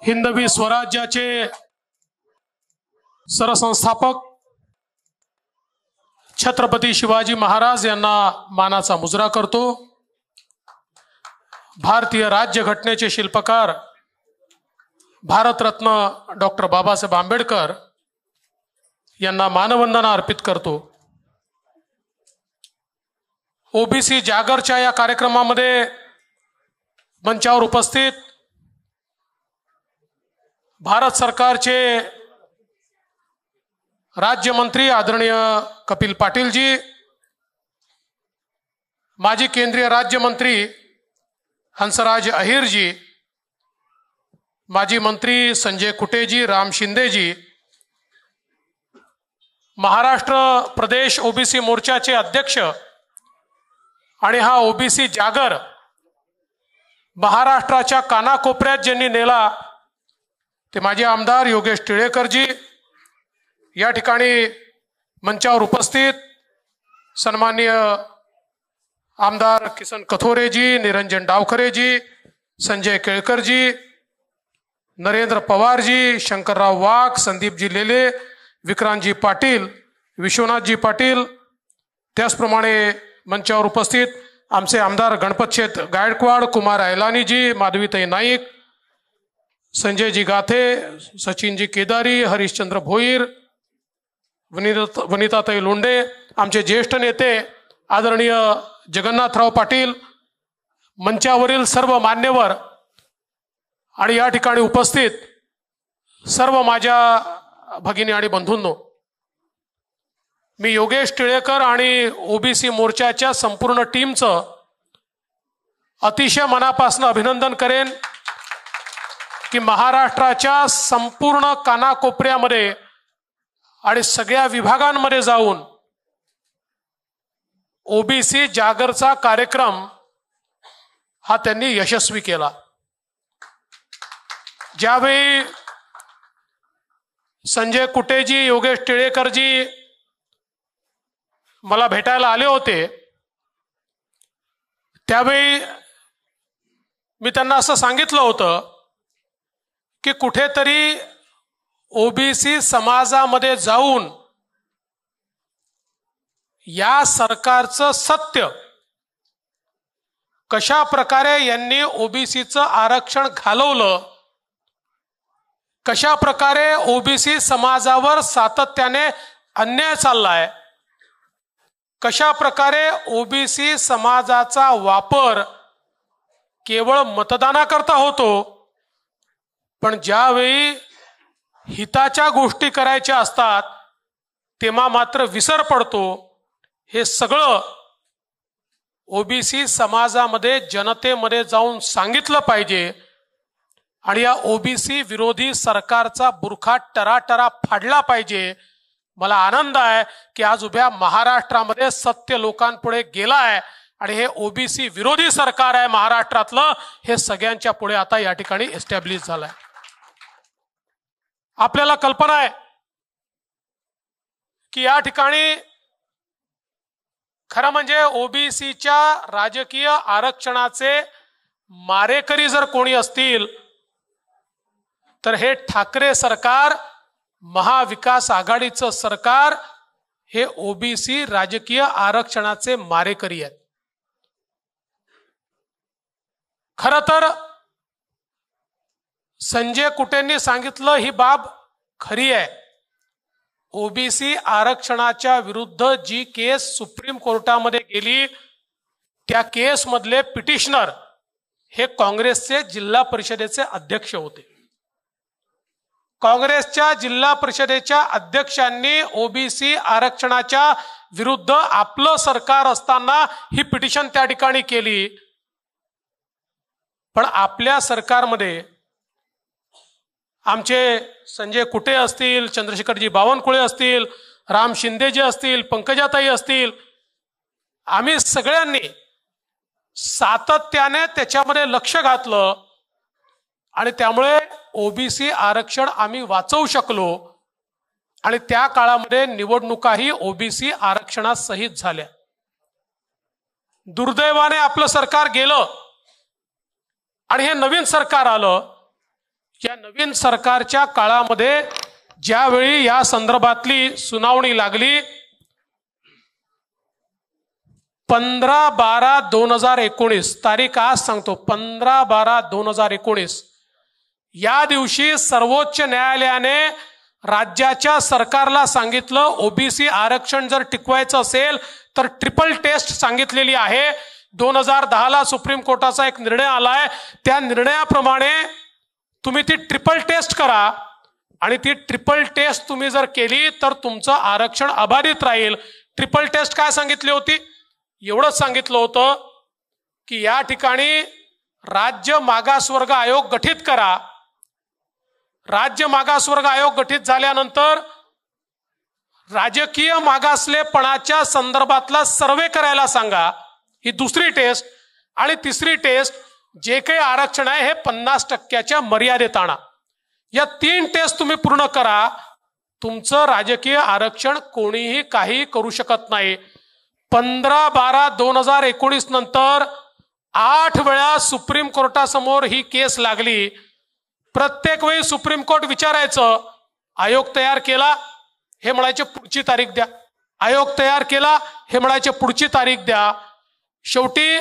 हिंदवी स्वराज्याचे सरसंस्थापक छत्रपती शिवाजी महाराज यांना मानाचा मुजरा करतो। भारतीय राज्यघटनेचे शिल्पकार भारतरत्न डॉक्टर बाबासाहेब आंबेडकर यांना मानवंदना अर्पित करतो। ओबीसी जागरच्या या कार्यक्रमामध्ये मंचावर उपस्थित भारत सरकारचे राज्यमंत्री आदरणीय कपिल पाटील जी, माजी केंद्रीय राज्यमंत्री हंसराज अहिर जी, माजी मंत्री संजय कुटे जी, राम शिंदे जी, महाराष्ट्र प्रदेश ओबीसी मोर्चाचे अध्यक्ष आणि हा ओबीसी जागर महाराष्ट्राच्या कानाकोपऱ्यात ज्यांनी नेला ते माजी आमदार योगेश टिळेकर जी, या ठिकाणी मंचावर उपस्थित सन्माननीय आमदार किसन कथोरे जी, निरंजन डावखरे जी, संजय केळकर जी, नरेंद्र पवार जी, शंकरराव वाघ, संदीप जी लेले, विक्रांतजी पाटील, विश्वनाथजी पाटील, त्याचप्रमाणे मंचावर उपस्थित आमचे आमदार गणपतशेठ गायकवाड, कुमार ऐलानी जी, माधवीताई नाईक, संजयजी गाथे, सचिनजी केदारी, हरिश्चंद्र भोईर, वनिताताई लोंढे, आमचे ज्येष्ठ नेते आदरणीय जगन्नाथराव पाटील, मंचावरील सर्व मान्यवर आणि या ठिकाणी उपस्थित सर्व माझ्या भगिनी आणि बंधूंनो, मी योगेश टिळेकर आणि ओबीसी मोर्चाच्या संपूर्ण टीमचं अतिशय मनापासून अभिनंदन करेन की महाराष्ट्राच्या संपूर्ण कानाकोपऱ्यामध्ये आणि सगळ्या विभागांमध्ये जाऊन ओबीसी जागरचा कार्यक्रम हा त्यांनी यशस्वी केला। ज्यावेळी संजय कुटेजी, योगेश टिळेकरजी मला भेटायला आले होते त्यावेळी मी त्यांना असं सांगितलं होतं की कुठेतरी ओबीसी समाजामध्ये जाऊन या सरकारचं सत्य, कशा प्रकारे यांनी ओबीसीचं आरक्षण घालवलं, कशा प्रकारे ओबीसी समाजावर सातत्याने अन्याय चाललाय, कशा प्रकारे ओबीसी समाजाचा वापर केवळ मतदानाकरता होतो, पण ज्यावेळी हिताच्या गोष्टी करायच्या असतात तेव्हा मात्र विसर पडतो, हे सगळं ओबीसी समाजामध्ये जनतेमध्ये जाऊन सांगितलं पाहिजे आणि या ओबीसी विरोधी सरकारचा बुरखा टराटरा फाडला पाहिजे। मला आनंद आहे की आज उभ्या महाराष्ट्रामध्ये सत्य लोकांपुढे गेला आहे आणि हे ओबीसी विरोधी सरकार आहे महाराष्ट्रातलं, हे सगळ्यांच्या पुढे आता या ठिकाणी एस्टॅब्लिश झालंय। आपल्याला कल्पना आहे की या ठिकाणी खरं म्हणजे ओबीसीच्या राजकीय आरक्षणाचे मारेकरी जर कोणी असतील तर हे ठाकरे सरकार, महाविकास आघाडीचं सरकार हे ओबीसी राजकीय आरक्षणाचे मारेकरी आहेत। खरं तर संजय कुटेंनी सांगितलं ही बाब खरी आहे। ओबीसी आरक्षणाच्या विरुद्ध जी केस सुप्रीम कोर्टामध्ये गेली त्या केस मधले पिटिशनर हे काँग्रेसचे जिल्हा परिषदेचे अध्यक्ष होते। काँग्रेसच्या जिल्हा परिषदेच्या अध्यक्षांनी ओबीसी आरक्षणाच्या विरुद्ध आपलं सरकार असताना ही पिटिशन त्या ठिकाणी केली, पण आपल्या सरकारमध्ये आमचे संजय कुटे असतील, चंद्रशेखरजी बावनकुळे असतील, राम शिंदेजी असतील, पंकजाताई असतील, आम्ही सगळ्यांनी सातत्याने त्याच्यामध्ये लक्ष घातलं आणि त्यामुळे ओबीसी आरक्षण आम्ही वाचवू शकलो आणि त्या काळामध्ये निवडणुकाही ओबीसी आरक्षणासहित झाल्या। दुर्दैवाने आपलं सरकार गेलं आणि हे नवीन सरकार आलं। या नवीन सरकारच्या काळामध्ये ज्यावेळी या संदर्भातली सुनावणी लागली 15/12/2019 तारीख आज सांगतो 15/12/2019 या दिवशी सर्वोच्च न्यायालयाने राज्याच्या सरकारला सांगितलं ओबीसी आरक्षण जर टिकवायचं असेल तर ट्रिपल टेस्ट सांगितलेली आहे। 2010ला सुप्रीम कोर्टाचा एक निर्णय आलाय, त्या निर्णयाप्रमाणे तुम्ही ती ट्रिपल टेस्ट करा आणि ती ट्रिपल टेस्ट तुम्ही जर केली तर तुमचं आरक्षण अबाधित राहील। ट्रिपल टेस्ट काय सांगितली होती? एवढंच सांगितलं होतं की या ठिकाणी राज्य मागासवर्ग आयोग गठीत करा। राज्य मागासवर्ग आयोग गठीत झाल्यानंतर राजकीय मागासलेपणाच्या संदर्भातला सर्वे करायला सांगा, ही दुसरी टेस्ट। आणि तिसरी टेस्ट, जे काही आरक्षण आहे हे 50% मर्यादेत आणा। या 3 टेस्ट तुम्ही पूर्ण करा, तुमचं राजकीय आरक्षण कोणीही काही करू शकत नाही। 15/12/2019 नंतर 8 वेळा सुप्रीम कोर्टासमोर ही केस लागली। प्रत्येक वेळी सुप्रीम कोर्ट विचारायचं, आयोग तयार केला, हे म्हणायचे पुढची तारीख द्या, आयोग तयार केला, हे म्हणायचे पुढची तारीख द्या। शेवटी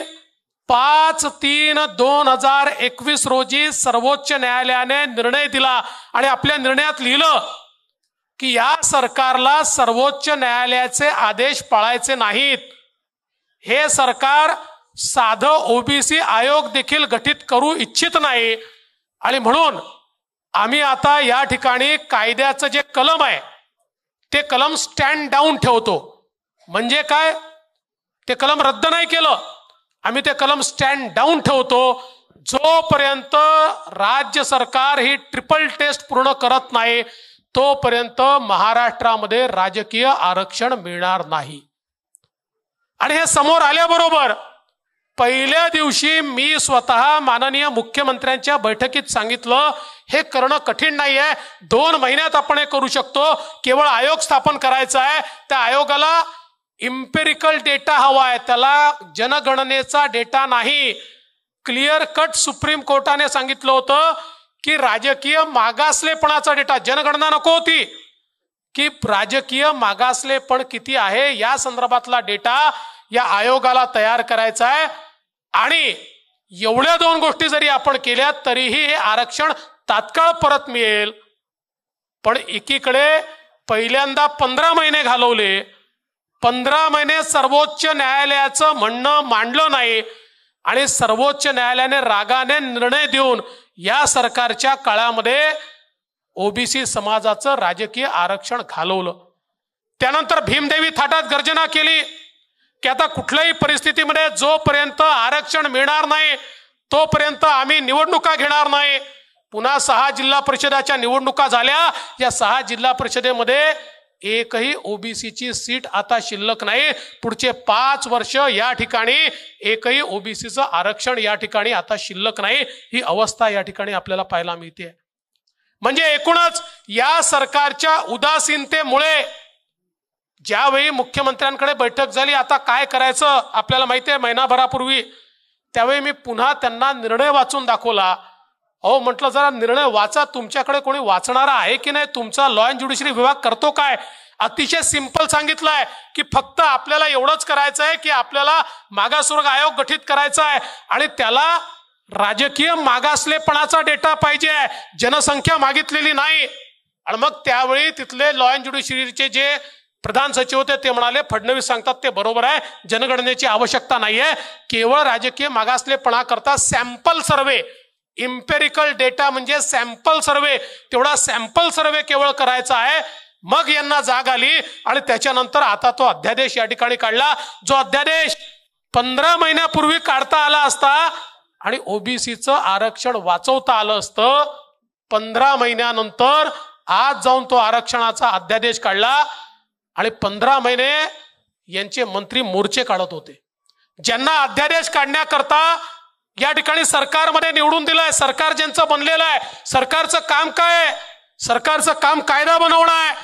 5/3/2021 रोजी सर्वोच्च न्यायालयाने निर्णय दिला आणि आपल्या निर्णयात लिहिलं की या सरकारला सर्वोच्च न्यायालयाचे आदेश पाळायचे नाहीत। हे सरकार साधं ओबीसी आयोग देखील गठीत करू इच्छित नाही आणि म्हणून आम्ही आता या ठिकाणी कायद्याचं जे कलम आहे ते कलम स्टँड डाऊन ठेवतो। म्हणजे काय? ते कलम रद्द नाही केलं, आम्ही ते कलम स्टँड डाऊन ठेवतो। जोपर्यंत राज्य सरकार ही ट्रिपल टेस्ट पूर्ण करत नाही तोपर्यंत महाराष्ट्रामध्ये राजकीय आरक्षण मिळणार नाही। आणि हे समोर आल्याबरोबर पहिल्या दिवशी मी स्वतः माननीय मुख्यमंत्र्यांच्या बैठकीत सांगितलं, हे करणं कठीण नाहीये, 2 महिन्यात आपण हे करू शकतो। केवळ आयोग स्थापन करायचा आहे, त्या आयोगाला इम्पेरिकल डेटा हवा आहे, त्याला जनगणनेचा डेटा नाही। क्लिअर कट सुप्रीम कोर्टाने सांगितलं होतं की राजकीय मागासलेपणाचा डेटा, जनगणना नको होती, की राजकीय मागासलेपण किती आहे या संदर्भातला डेटा या आयोगाला तयार करायचा आहे। आणि एवढ्या 2 गोष्टी जरी आपण केल्या तरीही हे आरक्षण तात्काळ परत मिळेल। पण एकीकडे पहिल्यांदा 15 महिने घालवले, 15 महिने सर्वोच्च न्यायालयाचं म्हणणं मांडलं नाही आणि सर्वोच्च न्यायालयाने रागाने निर्णय देऊन या सरकारच्या काळामध्ये ओबीसी समाजाचं राजकीय आरक्षण घालवलं। त्यानंतर भीमदेवी थाटात गर्जना केली की आता कुठल्याही परिस्थितीमध्ये जोपर्यंत आरक्षण मिळणार नाही तोपर्यंत आम्ही निवडणुका घेणार नाही। पुन्हा 6 जिल्हा परिषदाच्या निवडणुका झाल्या, या 6 जिल्हा परिषदेमध्ये एकही ओबीसीची सीट आता शिल्लक नाही। पुढचे 5 वर्ष या ठिकाणी एकही ओबीसीचं आरक्षण या ठिकाणी आता शिल्लक नाही, ही अवस्था या ठिकाणी आपल्याला पाहायला मिळते। म्हणजे एकूणच या सरकारच्या उदासीनतेमुळे ज्यावेळी मुख्यमंत्र्यांकडे बैठक झाली, आता काय करायचं आपल्याला माहिती आहे, महिनाभरापूर्वी, त्यावेळी मी पुन्हा त्यांना निर्णय वाचून दाखवला। अहो म्हटलं जरा निर्णय वाचा, तुमच्याकडे कोणी वाचणारा आहे की नाही, तुमचा लॉ अँड ज्युडिशरी विभाग करतो काय? अतिशय सिंपल सांगितलंय की फक्त आपल्याला एवढंच करायचं आहे की आपल्याला मागासवर्ग आयोग गठीत करायचा आहे आणि त्याला राजकीय मागासलेपणाचा डेटा पाहिजे, जनसंख्या मागितलेली नाही। आणि मग त्यावेळी तिथले लॉ अँड ज्युडिशरीचे जे प्रधान सचिव होते ते म्हणाले, फडणवीस सांगतात ते बरोबर आहे, जनगणनेची आवश्यकता नाहीये, केवळ राजकीय मागासलेपणा करता सॅम्पल सर्वे, इम्पेरिकल डेटा म्हणजे सॅम्पल सर्वे, तेवढा सॅम्पल सर्वे केवळ करायचा आहे। मग यांना जाग आली आणि त्याच्यानंतर आता तो अध्यादेश या ठिकाणी काढला, जो अध्यादेश 15 महिन्यापूर्वी काढता आला असता आणि ओबीसीचं आरक्षण वाचवता आलं असतं। 15 महिन्यानंतर आज जाऊन तो आरक्षणाचा अध्यादेश काढला आणि 15 महिने यांचे मंत्री मोर्चे काढत होते। ज्यांना अध्यादेश काढण्याकरता या ठिकाणी सरकारमध्ये निवडून दिलंय, सरकार ज्यांचं बनलेलं आहे, सरकारचं काम काय आहे? सरकारचं काम कायदा बनवणं आहे।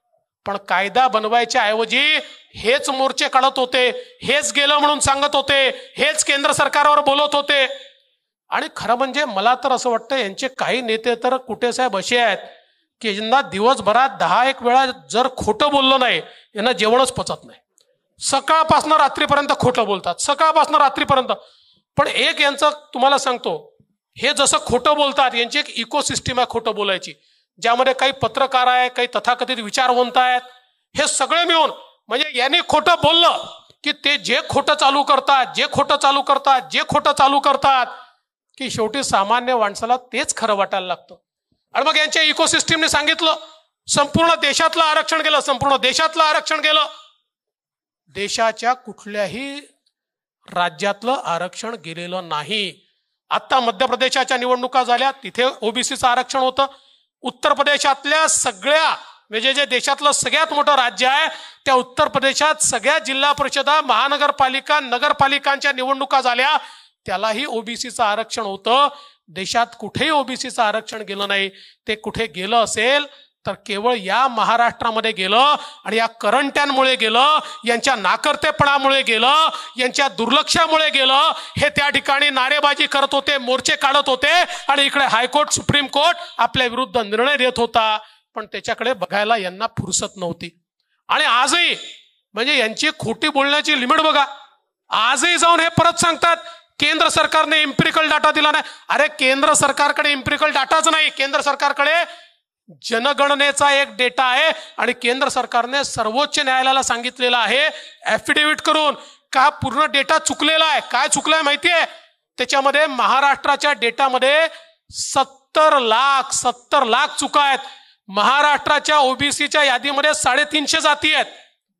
पण कायदा बनवायच्या ऐवजी हेच मोर्चे काढत होते, हेच गेलं म्हणून सांगत होते, हेच केंद्र सरकारवर बोलत होते। आणि खरं म्हणजे मला तर असं वाटतं यांचे काही नेते तर कुठे साहेब असे आहेत की यांना दिवसभरात 10-1 वेळा जर खोटं बोललं नाही यांना जेवणच पचत नाही. सकाळपासून रात्रीपर्यंत खोटं बोलतात, सकाळपासून रात्रीपर्यंत. पण एक यांचं तुम्हाला सांगतो, हे जसं खोटं बोलतात यांची एक इकोसिस्टम आहे खोटं बोलायची, ज्यामध्ये काही पत्रकार आहे, काही तथाकथित विचारवंत आहेत, हे सगळे मिळून म्हणजे यांनी खोटं बोललं की ते जे खोटं चालू करतात की शेवटी सामान्य माणसाला तेच खरं वाटायला लागतं. आणि मग यांच्या इकोसिस्टमने सांगितलं संपूर्ण देशातलं आरक्षण गेलं. देशाच्या कुठल्याही राज्यातलं आरक्षण गेलेलं नाही. आता मध्य प्रदेशाच्या निवडणुका झाल्या, तिथे ओबीसीचं आरक्षण होतं. उत्तर प्रदेशातल्या सगळ्या म्हणजे जे देशातलं सगळ्यात मोठं राज्य आहे त्या उत्तर प्रदेशात सगळ्या जिल्हा परिषदा, महानगरपालिका, नगरपालिकांच्या निवडणुका झाल्या, त्यालाही ओबीसीचं आरक्षण होतं. देशात कुठेही ओबीसीचं आरक्षण गेलं नाही. ते कुठे गेलं असेल तर केवळ या महाराष्ट्रामध्ये गेलं आणि या करंट्यांमुळे गेलं, यांच्या नाकर्तेपणामुळे गेलं, यांच्या दुर्लक्षामुळे गेलं. हे त्या ठिकाणी नारेबाजी करत होते, मोर्चे काढत होते आणि इकडे हायकोर्ट, सुप्रीम कोर्ट आपल्या विरुद्ध निर्णय देत होता, पण त्याच्याकडे बघायला यांना फुरसत नव्हती. आणि आजही म्हणजे यांची खोटी बोलण्याची लिमिट बघा. आजही जाऊन हे परत सांगतात केंद्र सरकारने एम्पिरिकल डाटा दिला नाही. अरे केंद्र सरकारकडे एम्पिरिकल डाटाच नाही, केंद्र सरकारकडे जनगणनेचा एक डेटा आहे आणि केंद्र सरकारने सर्वोच्च न्यायालयाला सांगितलेलं आहे ऍफिडेव्हिट करून का पूर्ण डेटा चुकलेला आहे. काय चुकलाय माहितीये? त्याच्यामध्ये महाराष्ट्राच्या डेटामध्ये 70 लाख चुका आहेत. महाराष्ट्राच्या ओबीसीच्या यादीमध्ये 350 जाती आहेत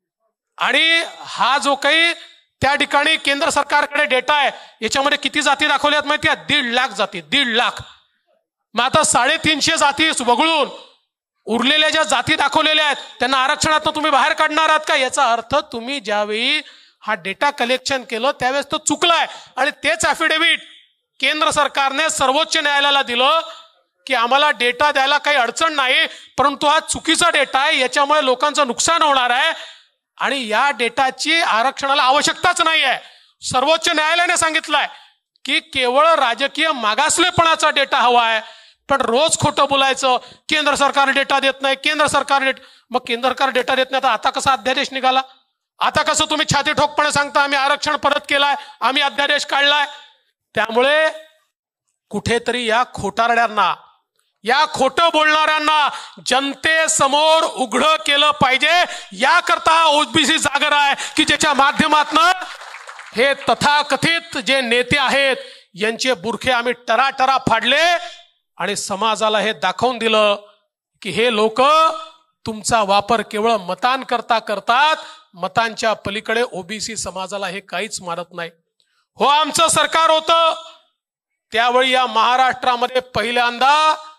आणि हा जो काही त्या ठिकाणी केंद्र सरकारकडे डेटा आहे याच्यामध्ये किती जाती दाखवल्यात माहिती आहे? 1.5 लाख जाती, 1.5 लाख. मग आता 350 जाती वगळून उरलेल्या ज्या जाती दाखवलेल्या आहेत त्यांना आरक्षणातून तुम्ही बाहेर काढणार आहात का? याचा अर्थ तुम्ही ज्यावेळी हा डेटा कलेक्शन केलं त्यावेळेस तो चुकलाय. आणि तेच ॲफिडेव्हिट केंद्र सरकारने सर्वोच्च न्यायालयाला दिलं की आम्हाला डेटा द्यायला काही अडचण नाही, परंतु हा चुकीचा डेटा आहे, याच्यामुळे लोकांचं नुकसान होणार आहे आणि या डेटाची आरक्षणाला आवश्यकताच नाही आहे. सर्वोच्च न्यायालयाने सांगितलंय की केवळ राजकीय मागासलेपणाचा डेटा हवा आहे. पण रोज खोटं बोलायचं, केंद्र सरकार डेटा देत नाही, मग केंद्र सरकार डेटा देत नाही तर आता कसा अध्यादेश निघाला? आता कसं तुम्ही छाती ठोकपणे सांगता आम्ही आरक्षण परत केलाय, आम्ही अध्यादेश काढलाय? त्यामुळे कुठेतरी या खोटारड्यांना, या खोटं बोलणाऱ्यांना जनतेसमोर उघडं केलं पाहिजे. याकरता ओबीसी जागर आहे की ज्याच्या माध्यमातून हे तथाकथित जे नेते आहेत यांचे बुरखे आम्ही टराटरा फाडले आणि समाजाला हे दाखवून दिलं की हे लोक तुमचा वापर केवळ मतांकरता करतात, मतांच्या पलीकडे ओबीसी समाजाला हे काहीच मानत नाही. हो, आमचं सरकार होतं त्यावेळी या महाराष्ट्रामध्ये पहिल्यांदा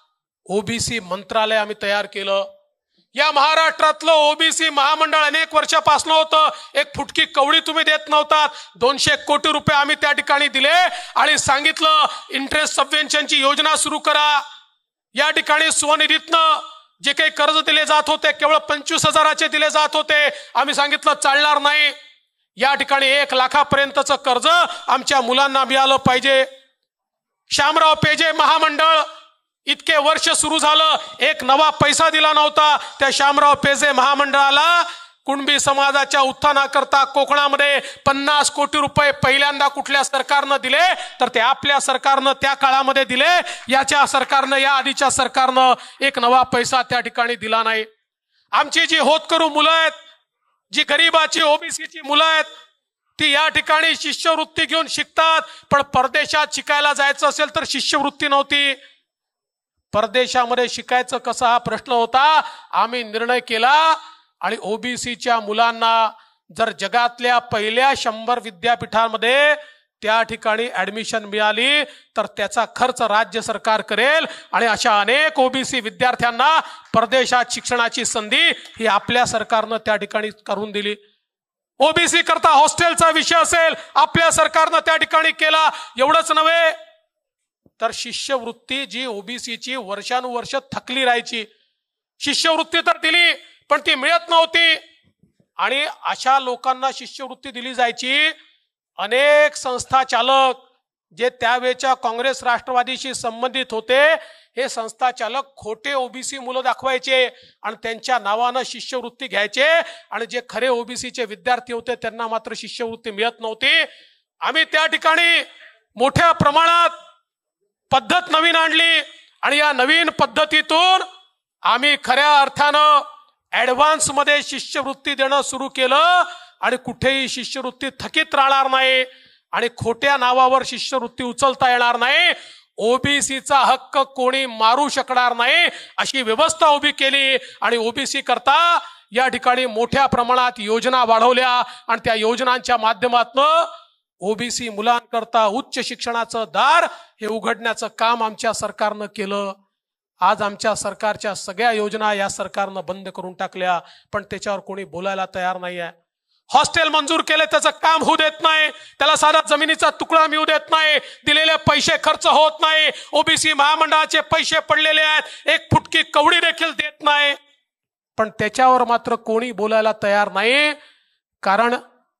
ओबीसी मंत्रालय आम्ही तयार केलं. या महाराष्ट्रातलं ओबीसी महामंडळ अनेक वर्षापासून होतं. एक फुटकी कवडी तुम्ही देत नव्हतात. 200 कोटी रुपये आम्ही त्या ठिकाणी दिले आणि सांगितलं इंटरेस्ट सबवेन्शनची योजना सुरू करा. या ठिकाणी स्वनिधीतनं जे काही कर्ज दिले जात होते केवळ 25,000चे दिले जात होते. आम्ही सांगितलं चालणार नाही, या ठिकाणी 1 लाखापर्यंतचं कर्ज आमच्या मुलांना मिळालं पाहिजे. शामराव पेजे महामंडळ इतके वर्ष सुरू झालं, एक नवा पैसा दिला नव्हता. त्या शामराव पेजे महामंडळाला कुणबी समाजाच्या उत्थानाकरता कोकणामध्ये 50 कोटी रुपये पहिल्यांदा कुठल्या सरकारनं दिले तर ते आपल्या सरकारनं त्या काळामध्ये दिले. याच्या सरकारनं, या आधीच्या सरकारनं एक नवा पैसा त्या ठिकाणी दिला नाही. आमची जी होतकरू मुलं आहेत, जी गरीबाची ओबीसीची मुलं आहेत, ती या ठिकाणी शिष्यवृत्ती घेऊन शिकतात. पण परदेशात शिकायला जायचं असेल तर शिष्यवृत्ती नव्हती. परदेशामध्ये शिकायचं कसं हा प्रश्न होता. आम्ही निर्णय केला आणि ओबीसीच्या मुलांना जर जगातल्या पहिल्या 100 विद्यापीठांमध्ये त्या ठिकाणी ऍडमिशन मिळाली तर त्याचा खर्च राज्य सरकार करेल आणि अशा अनेक ओबीसी विद्यार्थ्यांना परदेशात शिक्षणाची संधी ही आपल्या सरकारनं त्या ठिकाणी करून दिली. ओबीसी करता हॉस्टेलचा विषय असेल, आपल्या सरकारनं त्या ठिकाणी केला. एवढंच नव्हे तर शिष्यवृत्ती जी ओबीसीची वर्षानुवर्ष थकली राहायची, शिष्यवृत्ती तर दिली पण ती मिळत नव्हती आणि अशा लोकांना शिष्यवृत्ती दिली जायची. अनेक संस्था चालक जे त्यावेळेच्या काँग्रेस राष्ट्रवादीशी संबंधित होते हे संस्थाचालक खोटे ओबीसी मुलं दाखवायचे आणि त्यांच्या नावानं शिष्यवृत्ती घ्यायचे आणि जे खरे ओबीसीचे विद्यार्थी होते त्यांना मात्र शिष्यवृत्ती मिळत नव्हती। आम्ही त्या ठिकाणी मोठ्या प्रमाणात पद्धत नवीन आणली आणि या नवीन पद्धतीतून आम्ही खऱ्या अर्थानं ऍडव्हान्स मध्ये शिष्यवृत्ती देणं सुरू केलं आणि कुठेही शिष्यवृत्ती थकीत राहणार नाही आणि खोट्या नावावर शिष्यवृत्ती उचलता येणार नाही। ओबीसीचा हक्क कोणी मारू शकणार नाही अशी व्यवस्था उभी केली आणि ओबीसी करता या ठिकाणी मोठ्या प्रमाणात योजना वाढवल्या आणि त्या योजनांच्या माध्यमातून ओबीसी मुलांकरता उच्च शिक्षणाचं दार हे उघडण्याचं काम आमच्या सरकारनं केलं। आज आमच्या सरकारच्या सगळ्या योजना या सरकारनं बंद करून टाकल्या, पण त्याच्यावर कोणी बोलायला तयार नाही आहे। हॉस्टेल मंजूर केले त्याचं काम होऊ देत नाही, त्याला साधा जमिनीचा तुकडा मिळू देत नाही, दिलेले पैसे खर्च होत नाही, ओबीसी महामंडळाचे पैसे पडलेले आहेत, एक फुटकी कवडी देखील देत नाही, पण त्याच्यावर मात्र कोणी बोलायला तयार नाही। कारण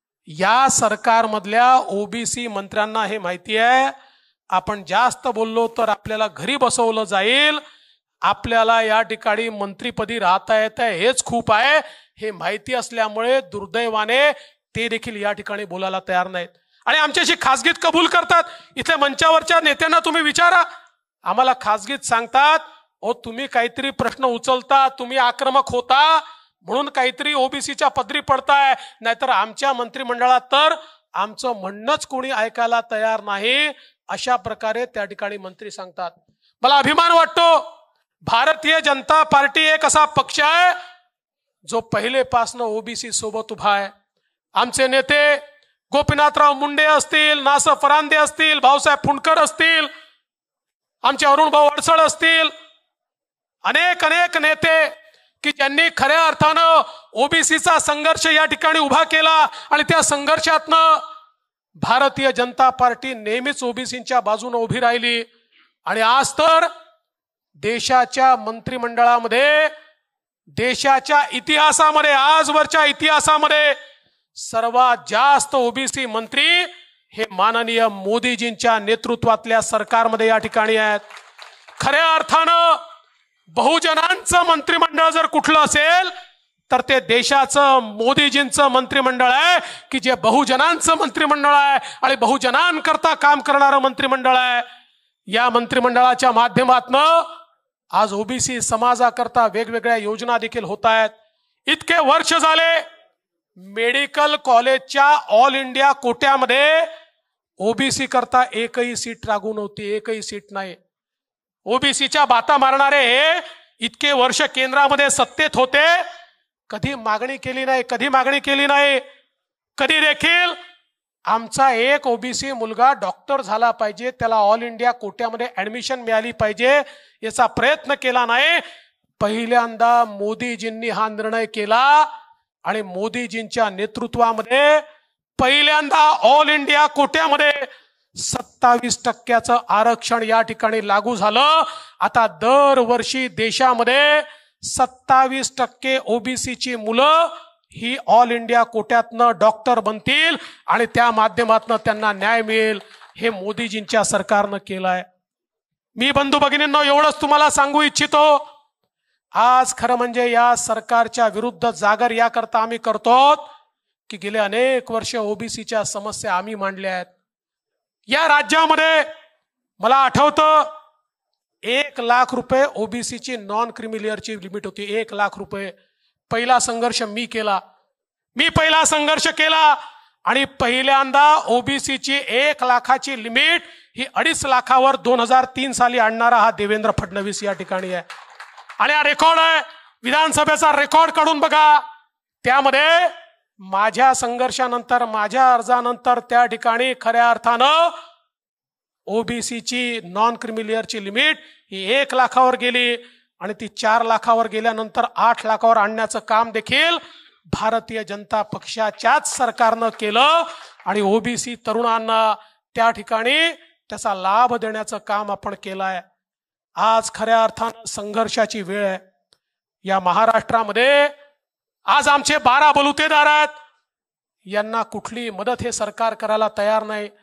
या सरकारमधल्या ओबीसी मंत्र्यांना हे माहिती आहे आपण जास्त बोललो तर आपल्याला घरी बसवलं जाईल, आपल्याला या ठिकाणी मंत्रीपदी राहता येत आहे हेच खूप आहे हे माहिती असल्यामुळे दुर्दैवाने ते देखील या ठिकाणी बोलायला तयार नाहीत आणि आमच्याशी खासगीत कबूल करतात। इथे मंचावरच्या नेत्यांना तुम्ही विचारा, आम्हाला खासगीत सांगतात ओ तुम्ही काहीतरी प्रश्न उचलता, तुम्ही आक्रमक होता म्हणून काहीतरी ओबीसीच्या पदरी पडताय, नाहीतर आमच्या मंत्रिमंडळात तर आमचं म्हणणंच कोणी ऐकायला तयार नाही, अशा प्रकारे त्या ठिकाणी मंत्री सांगतात। मला अभिमान वाटतो भारतीय जनता पार्टी एक असा पक्ष आहे जो पहिलेपासून ओबीसी सोबत उभा आहे। आमचे नेते गोपीनाथराव मुंडे असतील, नास फरांदे असतील, भाऊसाहेब फुंडकर असतील, आमचे अरुण भाऊ अडसळ असतील, अनेक अनेक नेते की ज्यांनी खऱ्या अर्थानं ओबीसीचा संघर्ष या ठिकाणी उभा केला आणि त्या संघर्षातनं भारतीय जनता पार्टी नेहमीच ओबीसींच्या बाजूने उभी राहिली आणि आज तर देशाच्या मंत्रिमंडळामध्ये, देशाच्या इतिहासामध्ये, आजवरच्या इतिहासामध्ये सर्वात जास्त ओबीसी मंत्री हे माननीय मोदीजींच्या नेतृत्वातल्या सरकारमध्ये या ठिकाणी आहेत। खऱ्या अर्थानं बहुजनांचं मंत्रिमंडळ जर कुठलं असेल तर ते देशाचं मोदीजींचं मंत्रिमंडळ आहे की जे बहुजनांचं मंत्रिमंडळ आहे आणि बहुजनांकरता काम करणारं मंत्रिमंडळ आहे। या मंत्रिमंडळाच्या माध्यमातून आज ओबीसी समाजाकरता वेगवेगळ्या योजना देखील होत आहेत। इतके वर्ष झाले मेडिकल कॉलेजच्या ऑल इंडिया कोट्यामध्ये ओबीसी करता एकही सीट लागू नव्हती, एकही सीट नाही। ओबीसीच्या बाता मारणारे हे इतके वर्ष केंद्रामध्ये सत्तेत होते, कधी मागणी केली नाही, कधी मागणी केली नाही, कधी देखील आमचा एक ओबीसी मुलगा डॉक्टर झाला पाहिजे, त्याला ऑल इंडिया कोट्यामध्ये ऍडमिशन मिळाली पाहिजे याचा प्रयत्न केला नाही। पहिल्यांदा मोदीजींनी हा निर्णय केला आणि मोदीजींच्या नेतृत्वामध्ये पहिल्यांदा ऑल इंडिया कोट्यामध्ये 27% आरक्षण या ठिकाणी लागू झालं। आता दरवर्षी देशामध्ये 27% ओबीसीची मुलं ही ऑल इंडिया कोट्यातनं डॉक्टर बनतील आणि त्या माध्यमातून त्यांना न्याय मिळेल, हे मोदीजींच्या सरकारनं केलंय। मी बंधू भगिनींनो एवढंच तुम्हाला सांगू इच्छितो, आज खरं म्हणजे या सरकारच्या विरुद्ध जागर याकरता आम्ही करतो की गेले अनेक वर्ष ओबीसीच्या समस्या आम्ही मांडल्या आहेत। या राज्यामध्ये मला आठवतं 1 लाख रुपये ओबीसीची नॉन क्रिमिलियरची लिमिट होती, 1 लाख रुपये। पहिला संघर्ष मी केला, पहिला संघर्ष केला आणि पहिल्यांदा ओबीसीची 1 लाखाची लिमिट ही 2.5 लाखावर 2003 साली आणणारा हा देवेंद्र फडणवीस या ठिकाणी आहे आणि हा रेकॉर्ड आहे, विधानसभेचा रेकॉर्ड काढून बघा। त्यामध्ये माझ्या संघर्षानंतर, माझ्या अर्जानंतर त्या ठिकाणी खऱ्या अर्थानं ओबीसीची नॉन क्रिमिलियरची लिमिट ही 1 लाखावर गेली आणि ती 4 लाखावर गेल्यानंतर 8 लाखावर आणण्याचं काम देखील भारतीय जनता पक्षाच्याच सरकारनं केलं आणि ओबीसी तरुणांना त्या ठिकाणी त्याचा लाभ देण्याचं काम आपण केलंय। आज खऱ्या अर्थानं संघर्षाची वेळ आहे। या महाराष्ट्रामध्ये आज आमचे 12 बलुतेदार आहेत, यांना कुठली मदत हे सरकार करायला तयार नाही।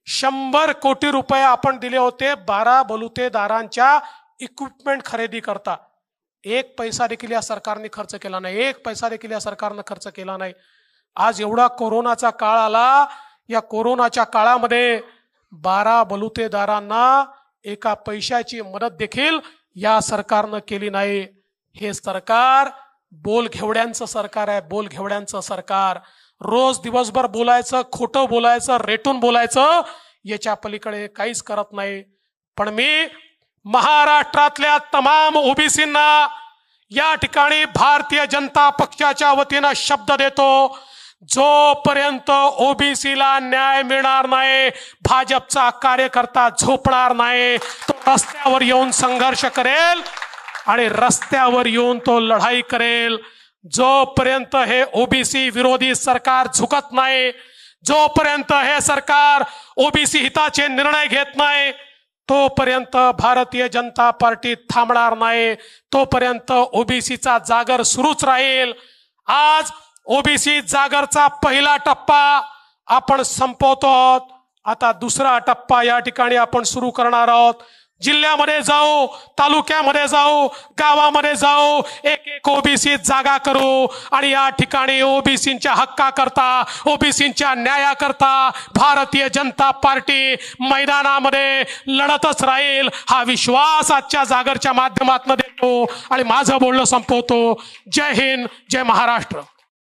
100 कोटी रुपये आपण दिले होते 12 बलुतेदारांच्या इक्विपमेंट खरेदी करता. 1 पैसा देखील या सरकारने खर्च केला नाही. 1 पैसा देखील या सरकारने खर्च केला नाही. आज एवढा कोरोनाचा काळ आला, या कोरोनाच्या काळामध्ये 12 बलुतेदारांना 1 पैशाची मदत देखील या सरकारनं केली नाही. हे सरकार बोलघेवड्यांचं सरकार आहे. बोलघेवड्यांचं सरकार. रोज दिवसभर बोलायचं, खोटं बोलायचं, रेटून बोलायचं, याच्या पलीकडे काहीच करत नाही. पण मी महाराष्ट्रातल्या तमाम ओबीसींना या ठिकाणी भारतीय जनता पक्षाच्या वतीनं शब्द देतो, जोपर्यंत ओबीसीला न्याय मिळणार नाही, भाजपचा कार्यकर्ता झोपणार नाही. तो रस्त्यावर येऊन संघर्ष करेल आणि रस्त्यावर येऊन तो लढाई करेल. जोपर्यंत हे ओबीसी विरोधी सरकार झुकत नाही, जोपर्यंत हे सरकार ओबीसी हिताचे निर्णय घेत नाही, तोपर्यंत भारतीय जनता पार्टी थांबणार नाही. तोपर्यंत ओबीसीचा जागर सुरूच राहील. आज ओबीसी जागरचा पहिला टप्पा आपण संपवतो आहोत. आता दुसरा टप्पा या ठिकाणी आपण सुरू करणार आहोत. जिल्ह्यामध्ये जाऊ, तालुक्यामध्ये जाऊ, गावामध्ये जाऊ, एक ओबीसी जागा करू आणि या ठिकाणी ओबीसींच्या हक्काकरता, ओबीसींच्या न्यायाकरता भारतीय जनता पार्टी मैदानामध्ये लढतच राहील. हा विश्वास आजच्या जागरच्या माध्यमातून देतो आणि माझं बोलणं संपवतो. जय हिंद, जय महाराष्ट्र.